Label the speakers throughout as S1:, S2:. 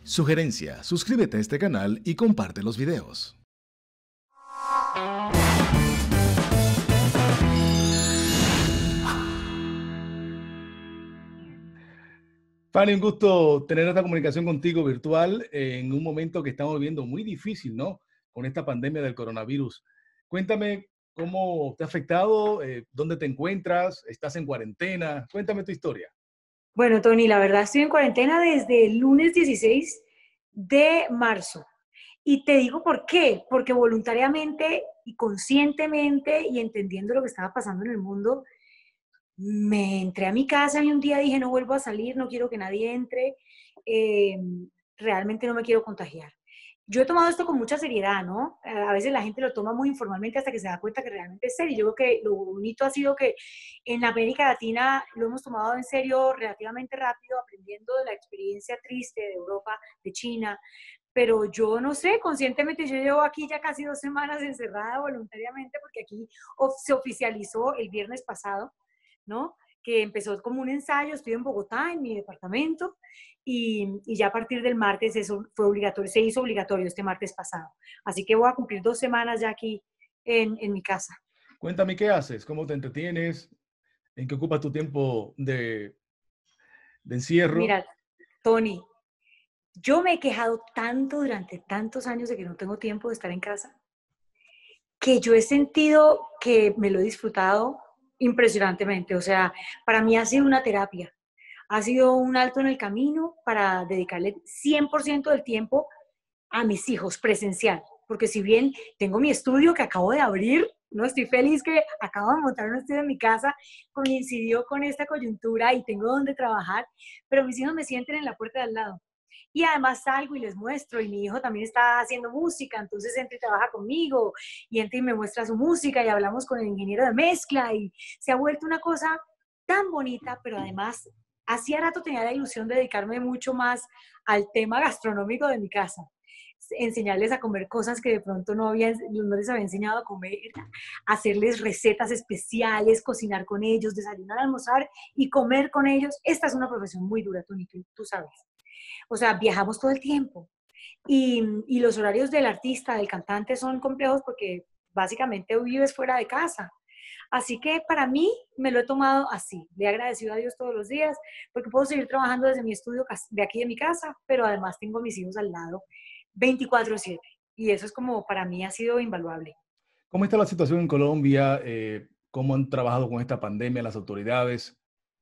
S1: Sugerencia, suscríbete a este canal y comparte los videos. Fanny, un gusto tener esta comunicación contigo virtual en un momento que estamos viviendo muy difícil, ¿no? Con esta pandemia del coronavirus. Cuéntame cómo te ha afectado, dónde te encuentras, estás en cuarentena. Cuéntame tu historia.
S2: Bueno, Tony, la verdad estoy en cuarentena desde el lunes 16 de marzo. Y te digo por qué, porque voluntariamente y conscientemente y entendiendo lo que estaba pasando en el mundo, me entré a mi casa y un día dije, no vuelvo a salir, no quiero que nadie entre, eh, realmente no me quiero contagiar. Yo he tomado esto con mucha seriedad, ¿no? A veces la gente lo toma muy informalmente hasta que se da cuenta que realmente es serio. Yo creo que lo bonito ha sido que en América Latina lo hemos tomado en serio relativamente rápido, aprendiendo de la experiencia triste de Europa, de China, pero yo no sé, conscientemente yo llevo aquí ya casi 2 semanas encerrada voluntariamente porque aquí se oficializó el viernes pasado, ¿no? Que empezó como un ensayo, estoy en Bogotá, en mi departamento, y ya a partir del martes eso fue obligatorio, se hizo obligatorio este martes pasado. Así que voy a cumplir 2 semanas ya aquí en mi casa.
S1: Cuéntame qué haces, cómo te entretienes, en qué ocupas tu tiempo de encierro.
S2: Mira, Tony, yo me he quejado tanto durante tantos años de que no tengo tiempo de estar en casa, que yo he sentido que me lo he disfrutado impresionantemente. O sea, para mí ha sido una terapia, ha sido un alto en el camino para dedicarle 100% del tiempo a mis hijos presencial. Porque si bien tengo mi estudio que acabo de abrir, no estoy feliz que acabo de montar un estudio en mi casa, coincidió con esta coyuntura y tengo donde trabajar, pero mis hijos me sienten en la puerta de al lado. Y además salgo y les muestro, y mi hijo también está haciendo música, entonces entra y trabaja conmigo, y entra y me muestra su música, y hablamos con el ingeniero de mezcla, y se ha vuelto una cosa tan bonita, pero además, hacía rato tenía la ilusión de dedicarme mucho más al tema gastronómico de mi casa, enseñarles a comer cosas que de pronto no les había enseñado a comer, hacerles recetas especiales, cocinar con ellos, desayunar, almorzar y comer con ellos. Esta es una profesión muy dura, Tony, tú sabes. O sea, viajamos todo el tiempo y los horarios del artista, del cantante son complejos porque básicamente vives fuera de casa. Así que para mí me lo he tomado así. Le he agradecido a Dios todos los días porque puedo seguir trabajando desde mi estudio de aquí de mi casa, pero además tengo a mis hijos al lado 24/7. Y eso es como para mí ha sido invaluable.
S1: ¿Cómo está la situación en Colombia? ¿Cómo han trabajado con esta pandemia las autoridades?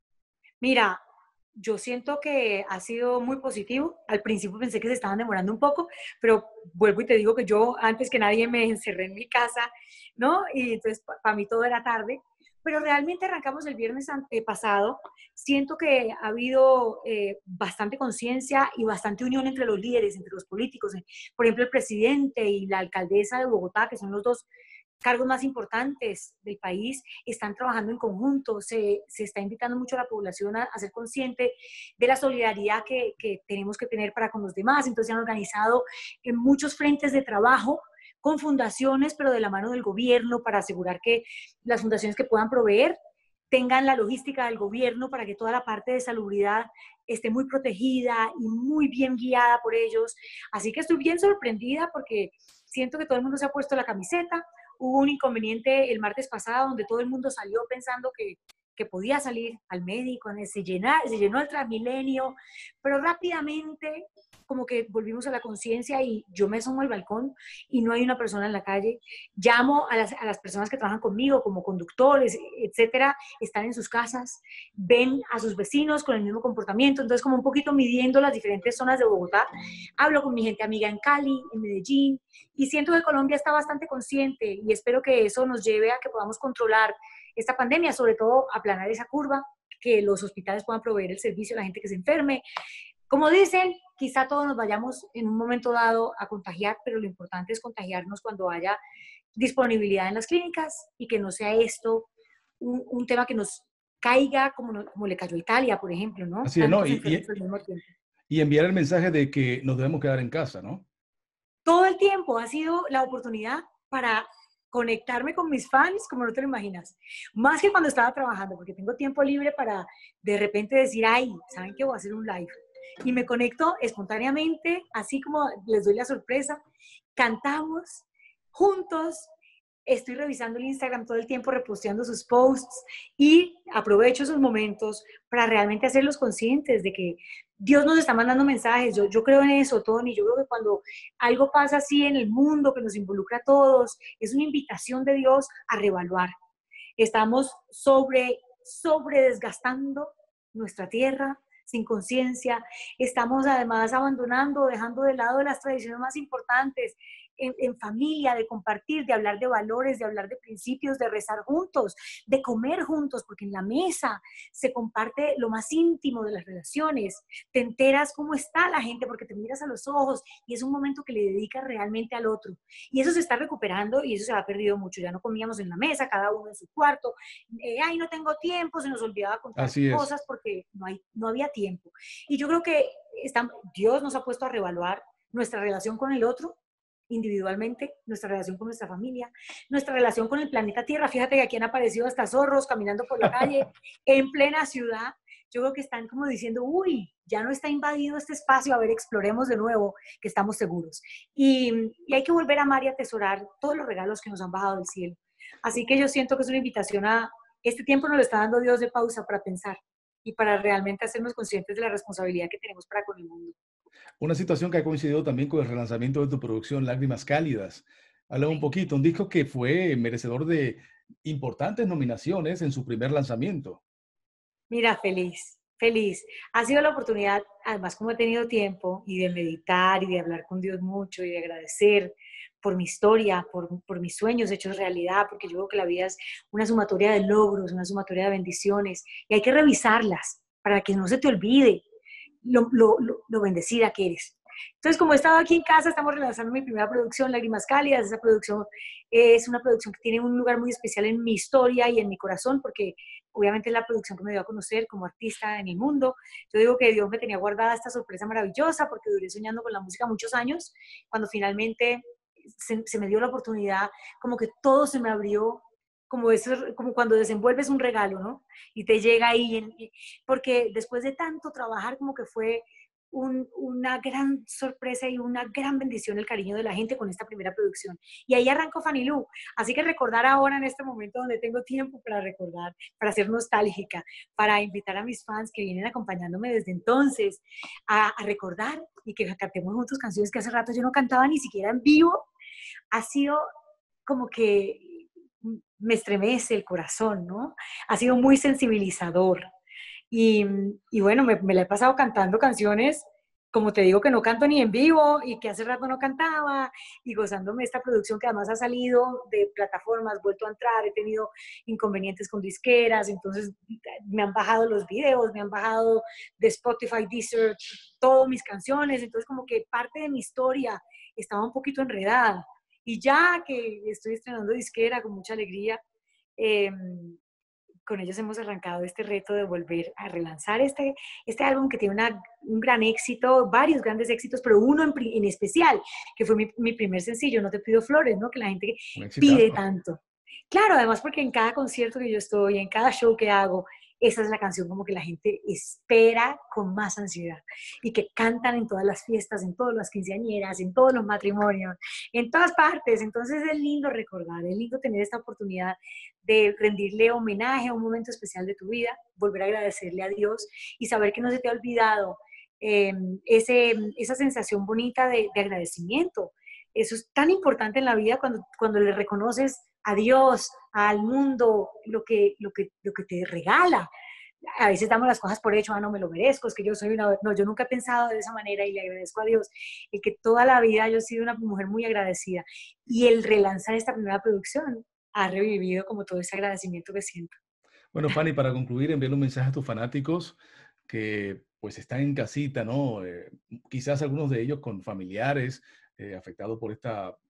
S2: Mira, yo siento que ha sido muy positivo. Al principio pensé que se estaban demorando un poco, pero vuelvo y te digo que yo antes que nadie me encerré en mi casa, ¿no? Y entonces para mí todo era tarde. Pero realmente arrancamos el viernes pasado. Siento que ha habido bastante conciencia y bastante unión entre los líderes, entre los políticos. Por ejemplo, el presidente y la alcaldesa de Bogotá, que son los dos cargos más importantes del país, están trabajando en conjunto, se está invitando mucho a la población a ser consciente de la solidaridad que tenemos que tener para con los demás. Entonces se han organizado en muchos frentes de trabajo con fundaciones, pero de la mano del gobierno, para asegurar que las fundaciones que puedan proveer tengan la logística del gobierno para que toda la parte de salubridad esté muy protegida y muy bien guiada por ellos. Así que estoy bien sorprendida porque siento que todo el mundo se ha puesto la camiseta. Hubo un inconveniente el martes pasado donde todo el mundo salió pensando que podía salir al médico, se llenó el Transmilenio, pero rápidamente como que volvimos a la conciencia y yo me asomo al balcón y no hay una persona en la calle. Llamo a las personas que trabajan conmigo como conductores, etcétera, están en sus casas, ven a sus vecinos con el mismo comportamiento, entonces como un poquito midiendo las diferentes zonas de Bogotá. Hablo con mi gente amiga en Cali, en Medellín, y siento que Colombia está bastante consciente y espero que eso nos lleve a que podamos controlar esta pandemia, sobre todo aplanar esa curva, que los hospitales puedan proveer el servicio a la gente que se enferme. Como dicen, quizá todos nos vayamos en un momento dado a contagiar, pero lo importante es contagiarnos cuando haya disponibilidad en las clínicas y que no sea esto un tema que nos caiga como, como le cayó a Italia, por ejemplo, ¿no?
S1: Así es, ¿no?
S2: Tantos enfermos al mismo tiempo.
S1: Y enviar el mensaje de que nos debemos quedar en casa, ¿no?
S2: Todo el tiempo ha sido la oportunidad para conectarme con mis fans, como no te lo imaginas. Más que cuando estaba trabajando, porque tengo tiempo libre para de repente decir, ay, ¿saben qué? Voy a hacer un live. y me conecto espontáneamente, así como les doy la sorpresa, cantamos juntos. Estoy revisando el Instagram todo el tiempo, reposteando sus posts y aprovecho esos momentos para realmente hacerlos conscientes de que Dios nos está mandando mensajes. Yo creo en eso, Tony. Yo creo que cuando algo pasa así en el mundo, que nos involucra a todos, es una invitación de Dios a reevaluar. Estamos sobre desgastando nuestra tierra sin conciencia. Estamos además abandonando, dejando de lado las tradiciones más importantes en familia, de compartir, de hablar de valores, de hablar de principios, de rezar juntos, de comer juntos, porque en la mesa se comparte lo más íntimo de las relaciones. Te enteras cómo está la gente porque te miras a los ojos y es un momento que le dedicas realmente al otro. Y eso se está recuperando y eso se ha perdido mucho. Ya no comíamos en la mesa, cada uno en su cuarto. Ay, no tengo tiempo, se nos olvidaba contar
S1: Así es.
S2: cosas porque no había tiempo. Y yo creo que Dios nos ha puesto a reevaluar nuestra relación con el otro individualmente, nuestra relación con nuestra familia, nuestra relación con el planeta Tierra. Fíjate que aquí han aparecido hasta zorros caminando por la calle en plena ciudad. Yo creo que están como diciendo, uy, ya no está invadido este espacio, a ver, exploremos de nuevo, que estamos seguros. Y hay que volver a amar y atesorar todos los regalos que nos han bajado del cielo. Así que yo siento que es una invitación a, este tiempo nos lo está dando Dios de pausa para pensar y para realmente hacernos conscientes de la responsabilidad que tenemos para con el mundo.
S1: Una situación que ha coincidido también con el relanzamiento de tu producción, Lágrimas Cálidas. Habla un poquito, un disco que fue merecedor de importantes nominaciones en su primer lanzamiento.
S2: Mira, feliz, feliz. Ha sido la oportunidad, además como he tenido tiempo, y de meditar y de hablar con Dios mucho y de agradecer por mi historia, por mis sueños hechos realidad, porque yo creo que la vida es una sumatoria de logros, una sumatoria de bendiciones, y hay que revisarlas para que no se te olvide lo bendecida que eres. Entonces, como he estado aquí en casa, estamos relanzando mi primera producción, Lágrimas Cálidas. Esa producción es una producción que tiene un lugar muy especial en mi historia y en mi corazón, porque obviamente es la producción que me dio a conocer como artista en el mundo. Yo digo que Dios me tenía guardada esta sorpresa maravillosa, porque duré soñando con la música muchos años. Cuando finalmente se me dio la oportunidad, como que todo se me abrió, como, eso, como cuando desenvuelves un regalo, ¿no? Y te llega ahí, porque después de tanto trabajar, como que fue una gran sorpresa y una gran bendición el cariño de la gente con esta primera producción. Y ahí arrancó Fanny Lu. Así que recordar ahora en este momento donde tengo tiempo para recordar, para ser nostálgica, para invitar a mis fans que vienen acompañándome desde entonces a recordar y que cantemos juntos canciones que hace rato yo no cantaba ni siquiera en vivo, ha sido como que me estremece el corazón, ¿no? Ha sido muy sensibilizador. Y, y bueno, me la he pasado cantando canciones, como te digo, que no canto ni en vivo y que hace rato no cantaba, y gozándome esta producción que además ha salido de plataformas, vuelto a entrar, he tenido inconvenientes con disqueras, entonces me han bajado los videos, me han bajado de Spotify, Deezer, todas mis canciones, entonces como que parte de mi historia estaba un poquito enredada. Y ya que estoy estrenando disquera con mucha alegría, eh, con ellos hemos arrancado este reto de volver a relanzar este álbum que tiene un gran éxito, varios grandes éxitos, pero uno en especial, que fue mi primer sencillo, No te pido flores, ¿no? Que la gente
S1: Un
S2: pide
S1: exitazo.
S2: tanto. Claro, además porque en cada concierto que yo estoy, en cada show que hago, esa es la canción como que la gente espera con más ansiedad y que cantan en todas las fiestas, en todas las quinceañeras, en todos los matrimonios, en todas partes. Entonces es lindo recordar, es lindo tener esta oportunidad de rendirle homenaje a un momento especial de tu vida, volver a agradecerle a Dios y saber que no se te ha olvidado eh, esa sensación bonita de agradecimiento. Eso es tan importante en la vida cuando le reconoces a Dios, al mundo, lo que te regala. A veces damos las cosas por hecho, no me lo merezco, es que yo soy una... No, yo nunca he pensado de esa manera y le agradezco a Dios el que toda la vida yo he sido una mujer muy agradecida. Y el relanzar esta primera producción ha revivido como todo ese agradecimiento que siento.
S1: Bueno, Fanny, para concluir, envíale un mensaje a tus fanáticos que pues están en casita, ¿no? Quizás algunos de ellos con familiares afectados por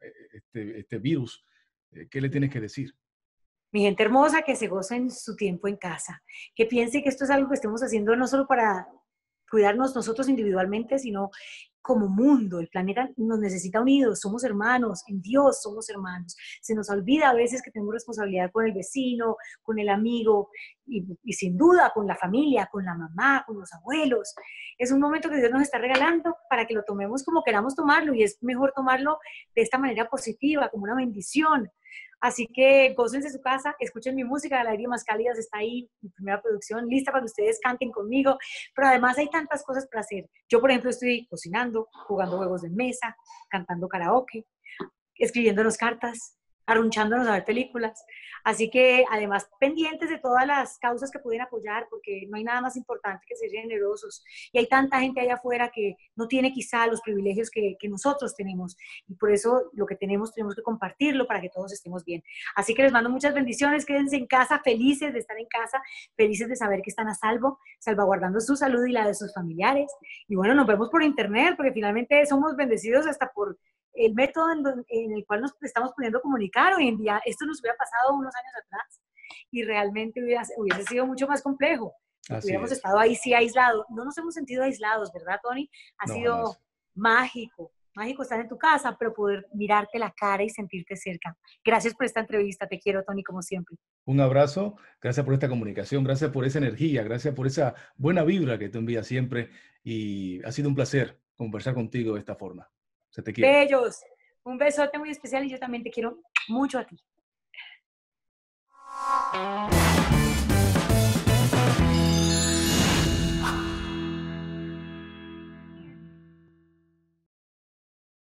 S1: este virus. ¿Qué le tienes que decir?
S2: Mi gente hermosa, que se goza en su tiempo en casa, que piense que esto es algo que estemos haciendo no solo para cuidarnos nosotros individualmente, sino como mundo. El planeta nos necesita unidos, somos hermanos, en Dios somos hermanos. Se nos olvida a veces que tenemos responsabilidad con el vecino, con el amigo, y sin duda con la familia, con la mamá, con los abuelos. Es un momento que Dios nos está regalando para que lo tomemos como queramos tomarlo y es mejor tomarlo de esta manera positiva, como una bendición. Así que gócense su casa, escuchen mi música, Lágrimas Cálidas está ahí, mi primera producción, lista para que ustedes canten conmigo, pero además hay tantas cosas para hacer. Yo, por ejemplo, estoy cocinando, jugando juegos de mesa, cantando karaoke, escribiéndonos cartas, arrunchándonos a ver películas. Así que además pendientes de todas las causas que pueden apoyar, porque no hay nada más importante que ser generosos. Y hay tanta gente allá afuera que no tiene quizá los privilegios que nosotros tenemos. Y por eso lo que tenemos que compartirlo para que todos estemos bien. Así que les mando muchas bendiciones, quédense en casa, felices de estar en casa, felices de saber que están a salvo, salvaguardando su salud y la de sus familiares. Y bueno, nos vemos por internet, porque finalmente somos bendecidos hasta por el método en el cual nos estamos pudiendo comunicar hoy en día. Esto nos hubiera pasado unos años atrás y realmente hubiese sido mucho más complejo.
S1: Así
S2: Hubiéramos
S1: es.
S2: estado ahí sí aislados. No nos hemos sentido aislados, ¿verdad, Tony? Ha
S1: No,
S2: sido
S1: jamás.
S2: mágico. Mágico estar en tu casa, pero poder mirarte la cara y sentirte cerca. Gracias por esta entrevista. Te quiero, Tony, como siempre.
S1: Un abrazo, gracias por esta comunicación, gracias por esa energía, gracias por esa buena vibra que tú envías siempre y ha sido un placer conversar contigo de esta forma. Se te quiere.
S2: Bellos. Un besote muy especial y yo también te quiero mucho a ti.